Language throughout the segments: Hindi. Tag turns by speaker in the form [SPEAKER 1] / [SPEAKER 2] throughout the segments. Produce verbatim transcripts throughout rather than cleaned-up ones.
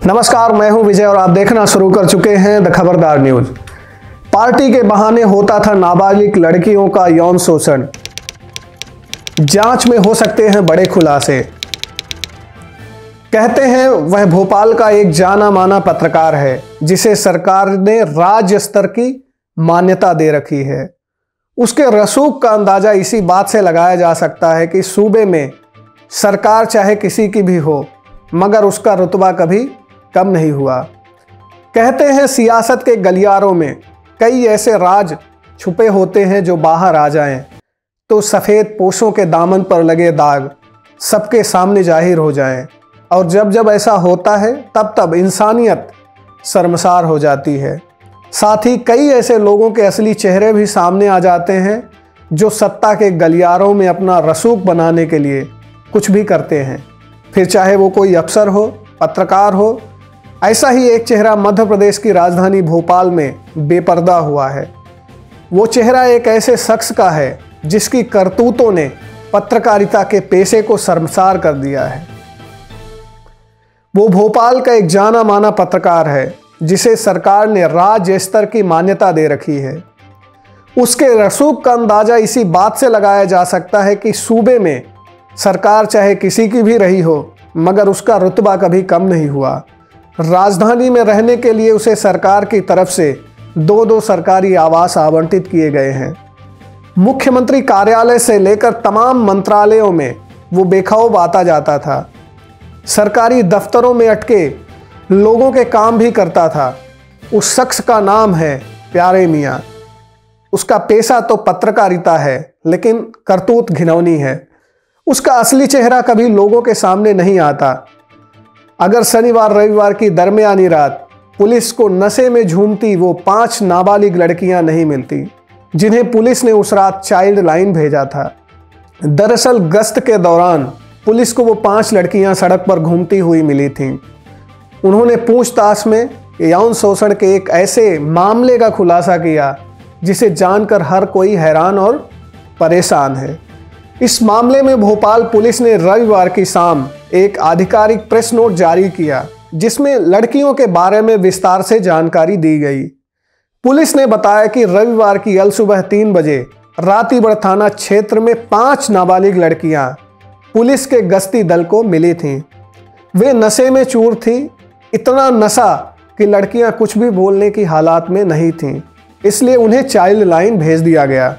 [SPEAKER 1] नमस्कार, मैं हूं विजय और आप देखना शुरू कर चुके हैं द खबरदार न्यूज। पार्टी के बहाने होता था नाबालिग लड़कियों का यौन शोषण, जांच में हो सकते हैं बड़े खुलासे। कहते हैं वह भोपाल का एक जाना माना पत्रकार है जिसे सरकार ने राज्य स्तर की मान्यता दे रखी है। उसके रसूख का अंदाजा इसी बात से लगाया जा सकता है कि सूबे में सरकार चाहे किसी की भी हो, मगर उसका रुतबा कभी कम नहीं हुआ। कहते हैं सियासत के गलियारों में कई ऐसे राज छुपे होते हैं जो बाहर आ जाएं तो सफ़ेद पोशों के दामन पर लगे दाग सबके सामने जाहिर हो जाएं, और जब जब ऐसा होता है तब तब इंसानियत शर्मसार हो जाती है। साथ ही कई ऐसे लोगों के असली चेहरे भी सामने आ जाते हैं जो सत्ता के गलियारों में अपना रसूख बनाने के लिए कुछ भी करते हैं, फिर चाहे वो कोई अफसर हो, पत्रकार हो। ऐसा ही एक चेहरा मध्य प्रदेश की राजधानी भोपाल में बेपर्दा हुआ है। वो चेहरा एक ऐसे शख्स का है जिसकी करतूतों ने पत्रकारिता के पेशे को शर्मसार कर दिया है। वो भोपाल का एक जाना माना पत्रकार है जिसे सरकार ने राज्य स्तर की मान्यता दे रखी है। उसके रसूख का अंदाजा इसी बात से लगाया जा सकता है कि सूबे में सरकार चाहे किसी की भी रही हो, मगर उसका रुतबा कभी कम नहीं हुआ। राजधानी में रहने के लिए उसे सरकार की तरफ से दो दो सरकारी आवास आवंटित किए गए हैं। मुख्यमंत्री कार्यालय से लेकर तमाम मंत्रालयों में वो बेखौफ आता जाता था। सरकारी दफ्तरों में अटके लोगों के काम भी करता था। उस शख्स का नाम है प्यारे मियाँ। उसका पेशा तो पत्रकारिता है, लेकिन करतूत घिनौनी है। उसका असली चेहरा कभी लोगों के सामने नहीं आता। अगर शनिवार रविवार की दरमियानी रात पुलिस को नशे में झूमती वो पांच नाबालिग लड़कियां नहीं मिलती जिन्हें पुलिस ने उस रात चाइल्ड लाइन भेजा था। दरअसल गश्त के दौरान पुलिस को वो पांच लड़कियां सड़क पर घूमती हुई मिली थीं। उन्होंने पूछताछ में यौन शोषण के एक ऐसे मामले का खुलासा किया जिसे जानकर हर कोई हैरान और परेशान है। इस मामले में भोपाल पुलिस ने रविवार की शाम एक आधिकारिक प्रेस नोट जारी किया जिसमें लड़कियों के बारे में विस्तार से जानकारी दी गई। पुलिस ने बताया कि रविवार की अलसुबह तीन बजे रातीबड़ थाना क्षेत्र में पांच नाबालिग लड़कियां पुलिस के गश्ती दल को मिली थीं। वे नशे में चूर थीं, इतना नशा कि लड़कियां कुछ भी बोलने की हालात में नहीं थीं, इसलिए उन्हें चाइल्ड लाइन भेज दिया गया।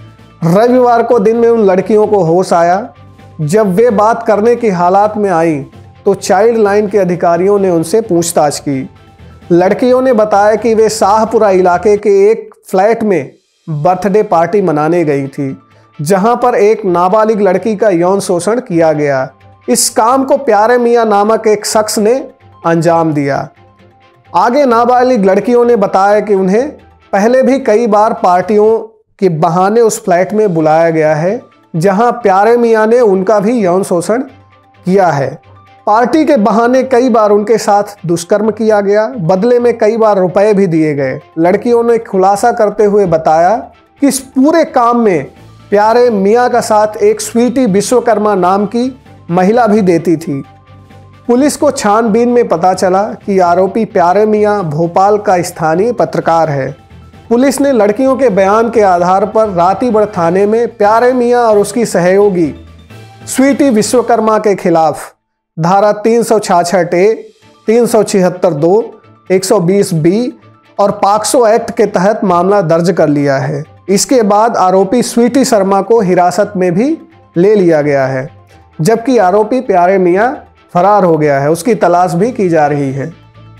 [SPEAKER 1] रविवार को दिन में उन लड़कियों को होश आया। जब वे बात करने की हालात में आई तो चाइल्ड लाइन के अधिकारियों ने उनसे पूछताछ की। लड़कियों ने बताया कि वे शाहपुरा इलाके के एक फ्लैट में बर्थडे पार्टी मनाने गई थी, जहां पर एक नाबालिग लड़की का यौन शोषण किया गया। इस काम को प्यारे मियाँ नामक एक शख्स ने अंजाम दिया। आगे नाबालिग लड़कियों ने बताया कि उन्हें पहले भी कई बार पार्टियों के बहाने उस फ्लैट में बुलाया गया है, जहां प्यारे मियाँ ने उनका भी यौन शोषण किया है। पार्टी के बहाने कई बार उनके साथ दुष्कर्म किया गया, बदले में कई बार रुपए भी दिए गए। लड़कियों ने खुलासा करते हुए बताया कि इस पूरे काम में प्यारे मियाँ का साथ एक स्वीटी विश्वकर्मा नाम की महिला भी देती थी। पुलिस को छानबीन में पता चला कि आरोपी प्यारे मियाँ भोपाल का स्थानीय पत्रकार है। पुलिस ने लड़कियों के बयान के आधार पर रातीबड़ थाने में प्यारे मियाँ और उसकी सहयोगी स्वीटी विश्वकर्मा के खिलाफ धारा तीन सौ छियासठ ए, तीन सौ छिहत्तर दो, एक सौ बीस बी और पॉक्सो एक्ट के तहत मामला दर्ज कर लिया है। इसके बाद आरोपी स्वीटी शर्मा को हिरासत में भी ले लिया गया है, जबकि आरोपी प्यारे मियाँ फरार हो गया है। उसकी तलाश भी की जा रही है।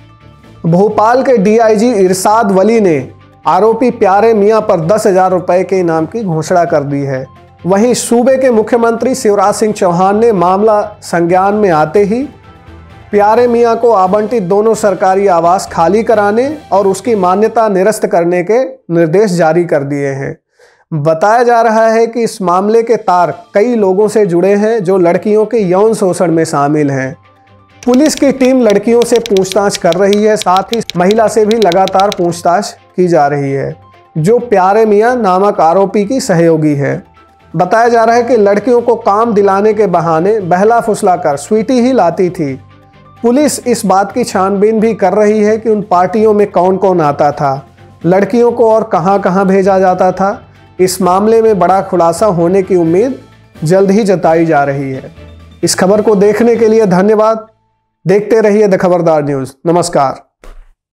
[SPEAKER 1] भोपाल के डी आई जी इरशाद वली ने आरोपी प्यारे मियाँ पर दस हजार रुपये के इनाम की घोषणा कर दी है। वहीं सूबे के मुख्यमंत्री शिवराज सिंह चौहान ने मामला संज्ञान में आते ही प्यारे मियाँ को आवंटित दोनों सरकारी आवास खाली कराने और उसकी मान्यता निरस्त करने के निर्देश जारी कर दिए हैं। बताया जा रहा है कि इस मामले के तार कई लोगों से जुड़े हैं जो लड़कियों के यौन शोषण में शामिल हैं। पुलिस की टीम लड़कियों से पूछताछ कर रही है, साथ ही महिला से भी लगातार पूछताछ की जा रही है जो प्यारे मियाँ नामक आरोपी की सहयोगी है। बताया जा रहा है कि लड़कियों को काम दिलाने के बहाने बहला फुसला कर स्वीटी ही लाती थी। पुलिस इस बात की छानबीन भी कर रही है कि उन पार्टियों में कौन कौन आता था, लड़कियों को और कहां कहां भेजा जाता था। इस मामले में बड़ा खुलासा होने की उम्मीद जल्द ही जताई जा रही है। इस खबर को देखने के लिए धन्यवाद। देखते रहिए द खबरदार न्यूज़। नमस्कार।